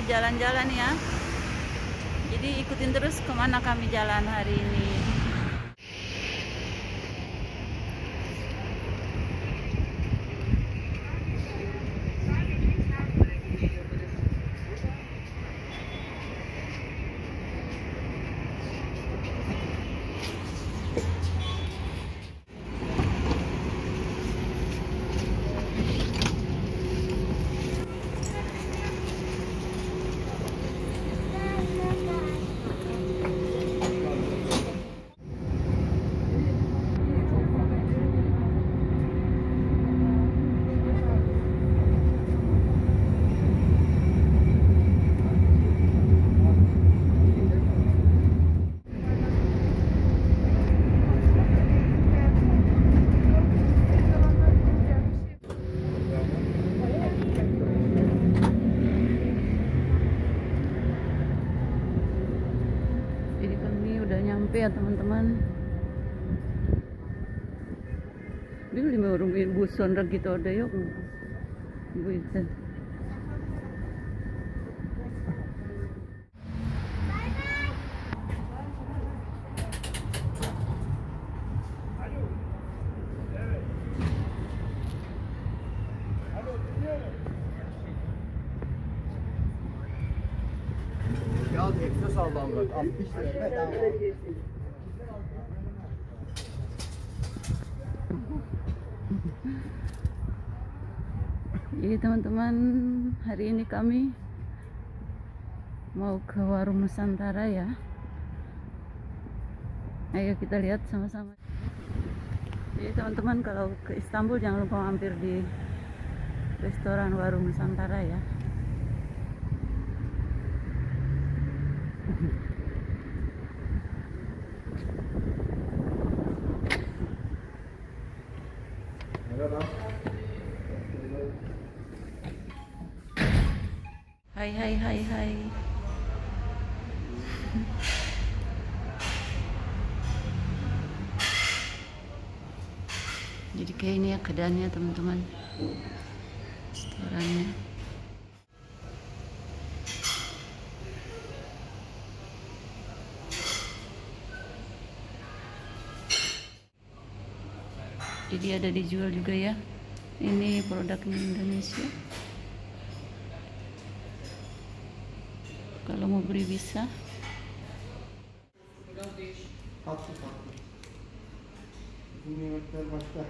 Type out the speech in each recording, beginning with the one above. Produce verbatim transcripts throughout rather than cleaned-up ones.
jalan-jalan ya. Jadi ikutin terus kemana kami jalan hari ini. Ya teman-teman, bili mo rumit buson ra gitu ada yuk, buisan. Ya ekstra sağlam bırak. altmış lira bedava. Jadi teman-teman, hari ini kami mau ke warung Nusantara ya. Ayo kita lihat sama-sama. Jadi teman-teman, kalau ke Istanbul jangan lupa mampir di restoran warung Nusantara ya. Hai hai hai hai. Jadi kayak ini ya keadaannya teman-teman, restorannya. Jadi ada dijual juga ya. Ini produknya Indonesia. Kalau mau beli bisa. Tatlı tatlı. Bu yemekler başka.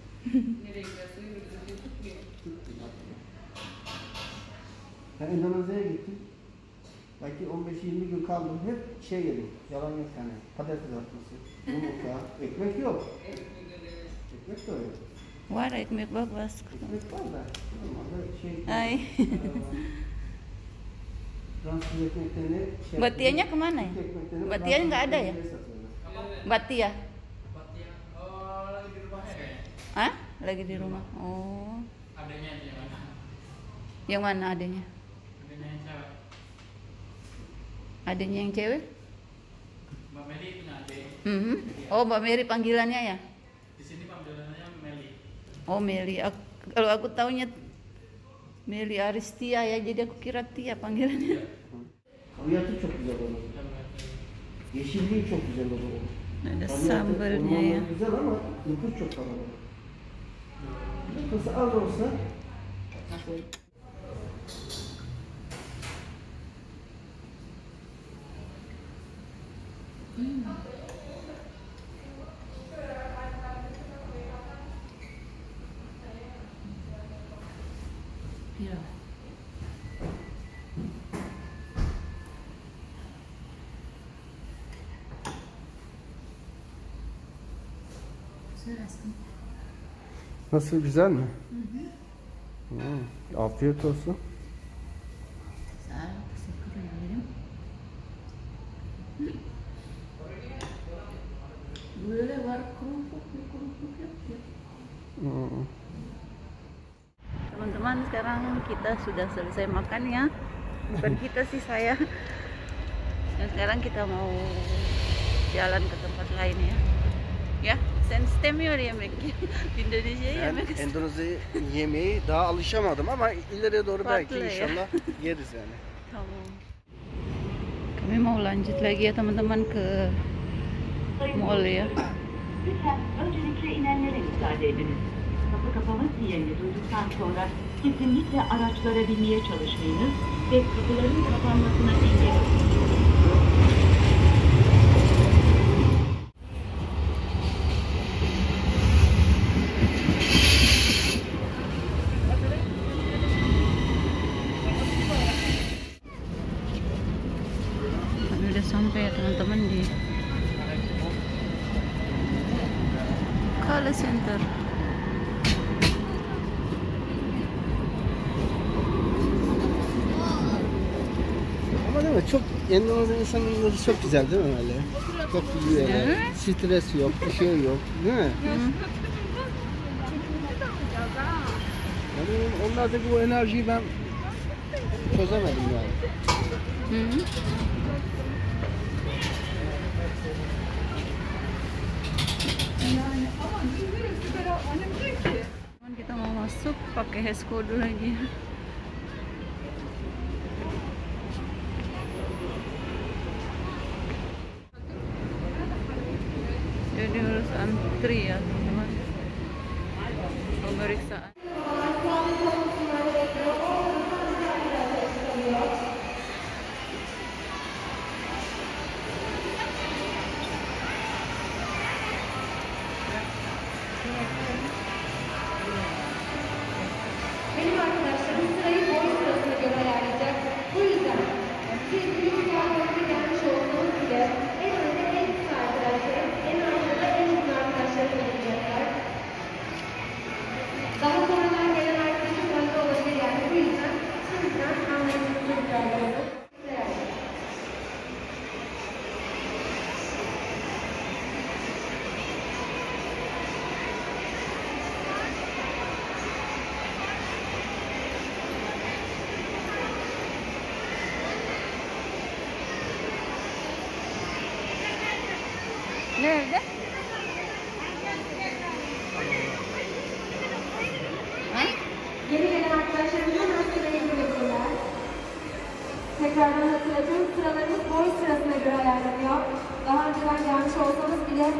Ben Endonezya'ya gittim. Belki on beş yirmi gün kaldım. Hep şey yedim. Yalan yok yani. Patates kızartması. Yumurta. Ekmek yok. Ekmek de yok. Var ekmek bagus. Ekmek var da. Normalde şey. Hai. Fransız ekmeklerini şey. Batianya kemana ya? Batia nggak ada ya? Batia. Batia. Oh, lagi di rumahnya kayaknya. Hah? Lagi di rumah. Oh. Adanya aja yang mana? Yang mana adanya? Adanya yang cewek. Adanya yang cewek? Mbak Meli punya adik. Mhm. Oh, Mbak Mary panggilannya ya? Di sini panggilannya Meli. Oh, Meli. Aku, kalau aku taunya Meli Aristia ya, jadi aku kira Tia panggilannya. Hamiyatı çok güzel olur. Yeşilliği çok güzel olur. Ada sambalnya ya. Güzel ama nüfus çok kalabalık. Nüfusu az olsa Hmm. Ya. nasıl, güzel mi? Hı hı. Hmm, afiyet olsun. Sağ ol, teşekkür ederim. Böyle var kerupuk, kerupuk ya. Hmm. Teman-teman, sekarang kita sudah selesai makan ya. Bukan kita sih, saya. Dan sekarang kita mau jalan ke tempat lain ya. Ya, sen istemiyor yemek. Indonesia Ben yemek. Endonezya yemeği daha alışamadım ama ileriye doğru belki Farklı ya. inşallah yeriz yani. Tamam. Kami mau lanjut lagi ya teman-teman ke mall ya. Lütfen öncelikle inenlere müsaade ediniz. Kapı kapama sinyalini duyduktan sonra kesinlikle araçlara binmeye çalışmayınız ve kapıların kapanmasına engel olun. Kami udah sampai ya teman-teman di Kale Center. Ama değil mi? Çok Endonezya insanların çok güzel değil mi öyle? Çok güzel. Evet. Stres yok, bir şey yok. Değil mi? Yani onlardaki bu enerjiyi ben çözemedim yani. Hmm. Kita mau masuk pakai Hesko dulu lagi. Jadi harus antri ya teman-teman. Pemeriksaan. Benim arkadaşlarım sırayı boy sırasına göre ayarlayacak. Bu yüzden siz büyük yardımcı gelmiş olduğunuz bile en önde en kısa arkadaşlarım, en arkada en uzun arkadaşlarım olacaklar. Daha sonradan gelen arkadaşım önde olabilir yani. Bu yüzden şimdiden anlayışınızı rica Nerede? Ha? Geri gelen arkadaşlarımız hemen sıraya girebilirler. Tekrardan hatırlatıyorum, sıralarımız boy sırasına göre ayarlanıyor. Daha önceden gelmiş olsanız bile en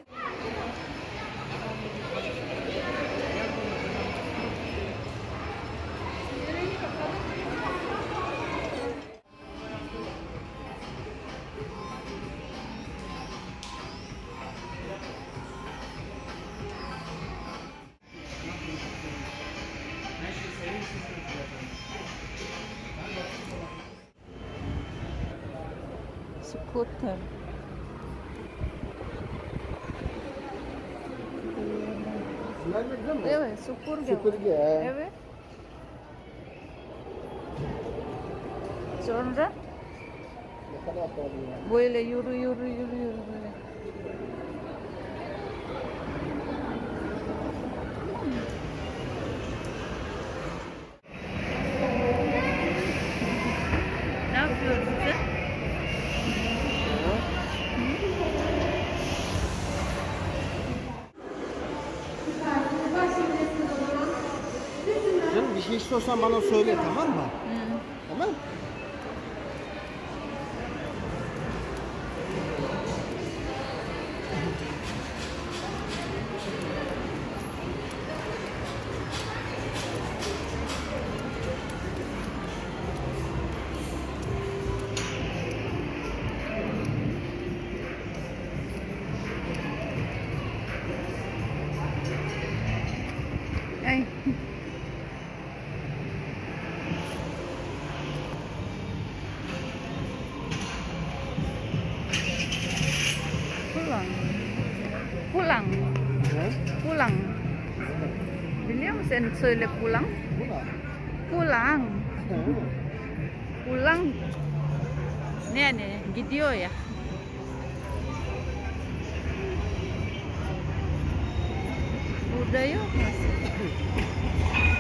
Skuter. Nerede mi? Evet, süpürge. Süpürge. he. Evet. Sonra Ne kadar pahalı ya. böyle yürü yürü yürü yürü böyle. Ne yapıyorsun sen? Canım bir şey istiyorsan bana söyle, tamam mı? Hmm. Tamam. Ay. Pulang. Pulang. He? Pulang. Biliyor musun söyle pulang? Bu da. Pulang. He. Pulang. Ne yani gidiyor ya. Burada yok mu?